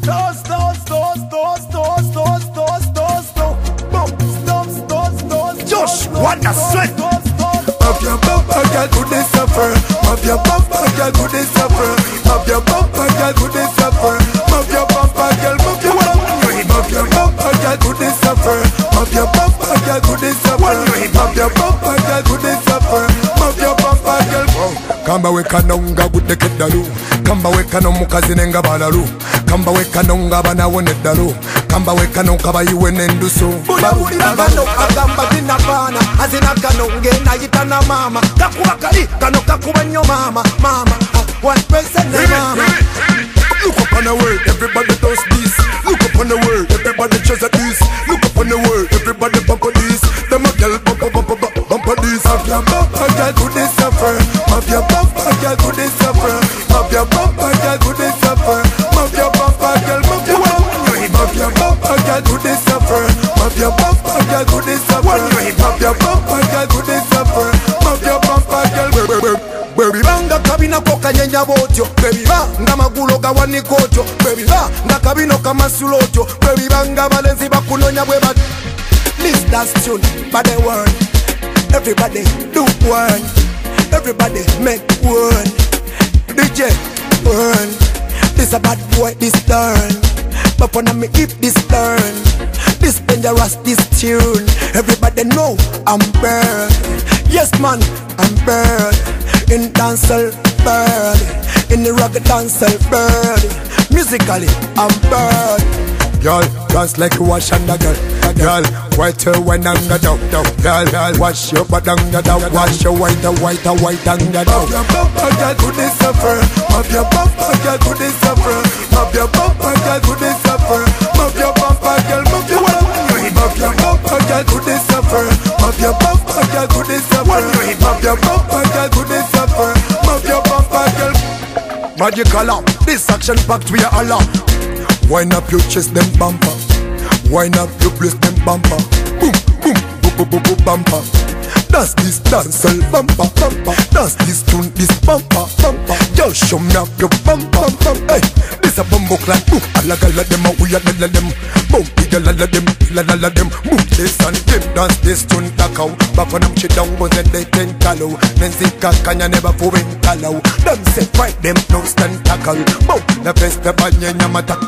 Josh, what a sweat. Of your bumper, girl, good they suffer. Of your bumper, girl, good they suffer. Of your bumper, girl, good they suffer. Of your bumper, girl, move your bumper. Of your bumper, girl, good they suffer. Of your bumper, girl, good they suffer. Of your bumper, girl, good they suffer. Of your bumper, girl. Kamba weka nonga gude kedalu. Kamba weka no mukazi nenga balalu. Kamba weka nonga bana wone dalu. Kamba weka no kaba iwe nenduso. Bula bula bano agamba dinabana. Azina kanonge na yitana mama. Kakuwa kali kano kakuwa nyo mama. Mama, one person na mama. Look up on the world, everybody does this. Look up on the world, everybody treasure this. Look up on the world, everybody bump on this. Them a girl bump on this. Of your bumper, girl, good they suffer. Of your bumper, girl, good they suffer. Of your bumper, girl, good they suffer. Of your bumper, girl, move your bumper. Of your bumper, girl, good they suffer. Of your bumper, girl, good they suffer. Of your bumper, girl, good they suffer. Of your bumper, girl, baby banga kabina koka nyenya botyo. Baby banga magulo gawani kocho. Baby banga kabino kama sulocho. Baby banga balenzi bakunonya bweba. Mr. Stone, by the word. Everybody do one. Everybody make one. DJ one. This a bad boy, this turn. But when I me if this turn, this dangerous, this tune. Everybody know I'm bird. Yes man, I'm bird. In dancehall bird. In the rugged dancehall bird. Musically, I'm bird. Girl, dance like you wash under girl. Girl, white your wine and go down. Girl, wash your butt and go down. Wash your white and go down. Of your bumper, girl, good they suffer. Of your bumper, girl, good they suffer. Of your bumper, girl, good they suffer. Of your bumper, girl, move your bumper. Of your bumper, girl, good they suffer. Of your bumper, girl, good they suffer. Of your bumper, girl, good they suffer. Of your bumper, girl. Magical up, this action packed we are Allah. Wind up your chest, them bumper. Wind up your place, them bumper. Boom, boom, boom, boom, boom, boom, bumper. That's this dancehall bumper, bumper. That's this tune, this bumper, bumper. Just show me up your bumper, bumper. Hey, this a bumbo clan. Boom, alla them, we a la them. Boom, bigga la them. Boom, this and them dance this tune takao. Bafana mchi down was and they ten kalo. Menzika kanya never foreign kalo. Them say fight them, no stand tackle. Boom, the best the banya nyamata.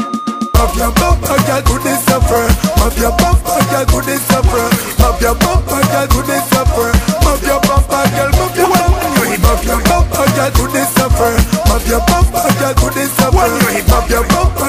Of your bumper, girl, good they suffer. Of your bumper, girl, good they suffer. Of your bumper, girl, good they suffer. Of your bumper, girl, move your bumper. Of your bumper, girl, good they suffer. Of your bumper, girl, good they suffer. Of your bumper.